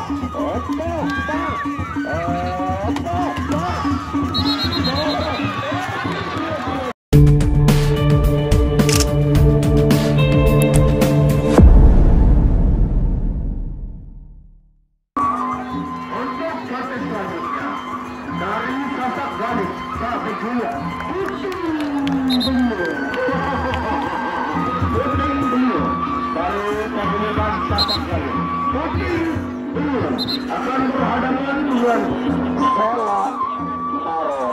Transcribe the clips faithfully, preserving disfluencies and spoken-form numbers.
akan berhadapan dengan Selak Maro.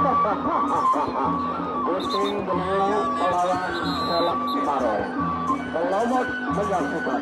Kucing beliau melawan Selak Maro. Selamat menyaksikan.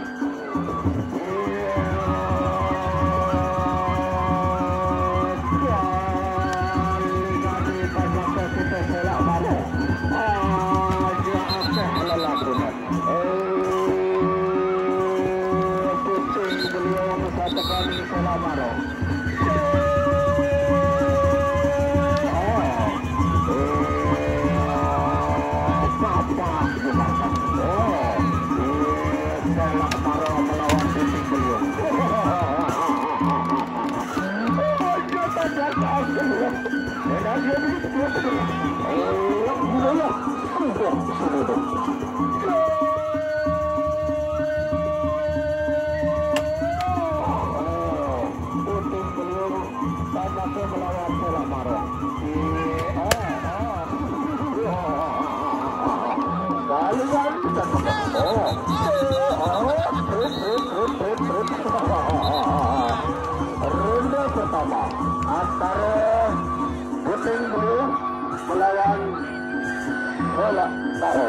Ronde pertama antara Puting Beliung melawan Selak Maro.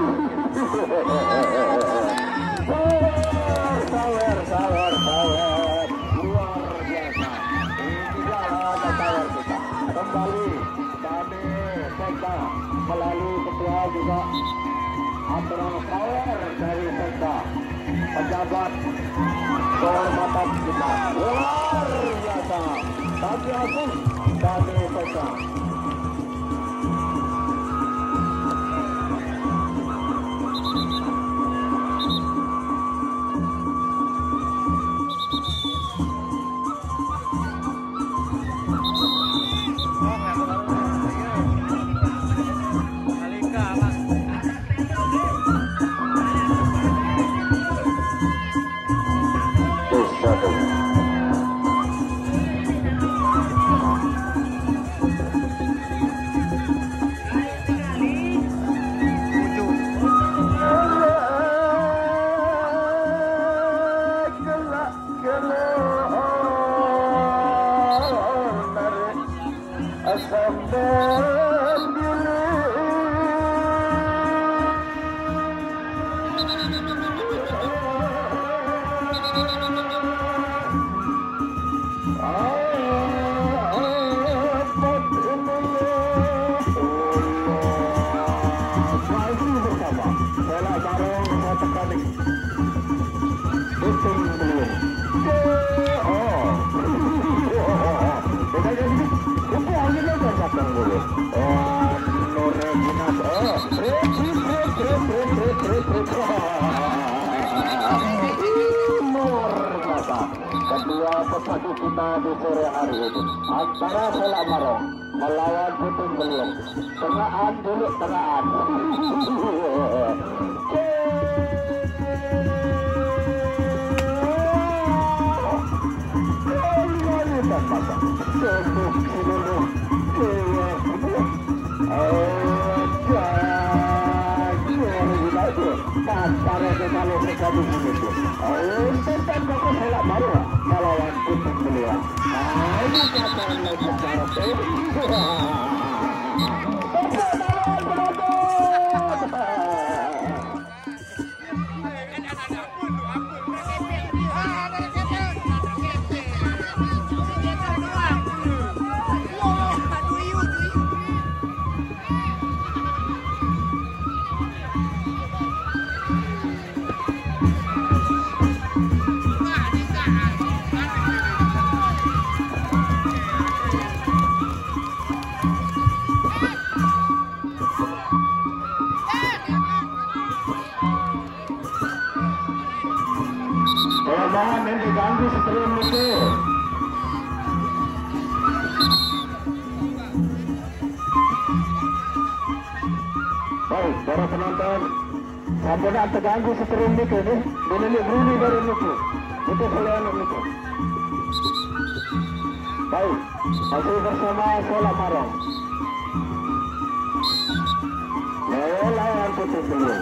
Sawer, sawer, sawer, luar biasa. Inilah ada sawer kita. Kembali kami Sekda melalui ketua juga aturan sawer dari Sekda, pejabat kehormatan kita. Luar biasa. Tapi aku dari Sekda. Kedua pepacu kita di sore hari ini antara Selak Maro melawan Puting Beliung. Tengahan dulu, tengahan. Selak Maro melawan Puting Beliung. Nah, ini kata secara para penonton sampai nak terganggu setrum ni ke ni bila ni bunyi baru ni tu itu selain itu. Baik, masih bersama Seolah Maros. Lawan Puting Beliung.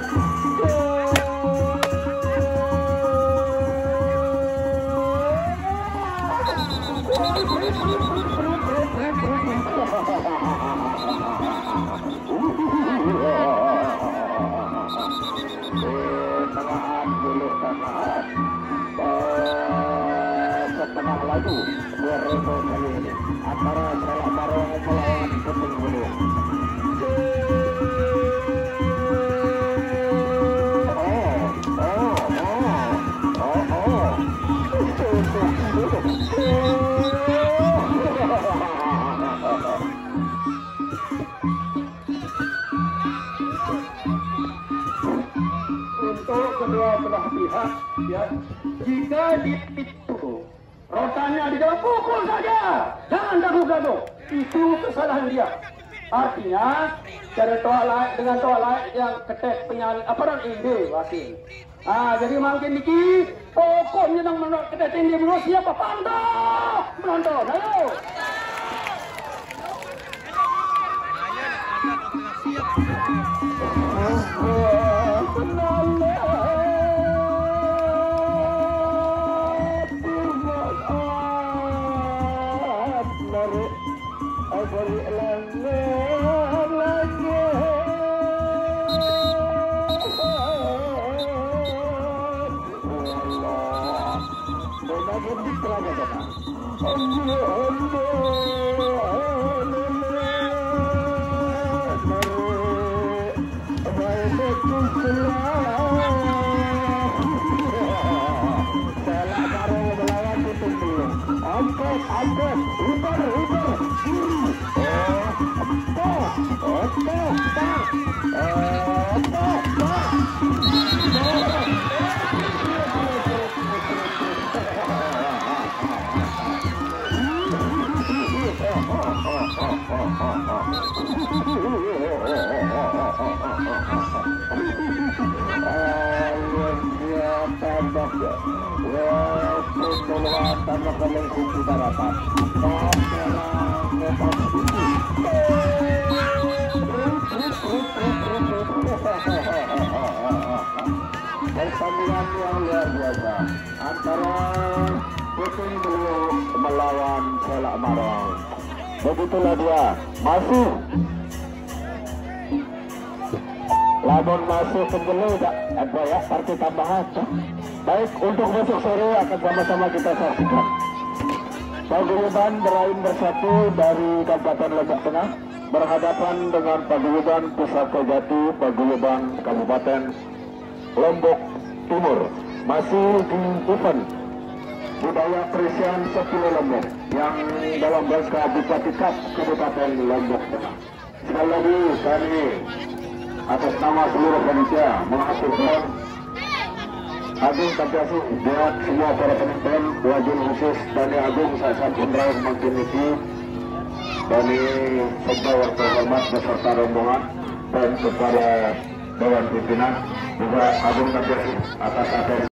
Tengahan dulu tengahan setengah lagi dua ribu kali ini antara Seolah Maros melawan Puting Beliung. Untuk kedua belah pihak, ya, jika itu rotannya di dalam pukul saja, jangan gaduh-gaduh, itu kesalahan dia. Artinya cara toa lain dengan toa lain yang ketek penyalin aparat ini wakil. Ah, jadi makin niki pokoknya nang menurut ketek ini menurut siapa pandang menonton, ayo. Pertandingan yang luar biasa antara Puting Beliung melawan Seolah Maros. Begitulah dia masuk. Lamun masuk kembali tak apa ya partai tambahan. Baik, untuk besok sore akan sama-sama kita saksikan. Paguyuban Berain Bersatu dari Kabupaten Lombok Tengah berhadapan dengan Paguyuban Pusaka Jati Paguyuban Kabupaten Lombok Timur. Masih di event budaya Perisian sepuluh Lombok yang dalam rangka Bupati Cup Kabupaten Lombok Tengah. Sekali lagi kami atas nama seluruh panitia mengaturkan agung terima buat semua para penonton, wajib khusus Dani Agung Sasat Indra Makin Niki, Dani Sekda Warta Hormat beserta rombongan dan kepada Dewan Pimpinan juga agung terima atas atas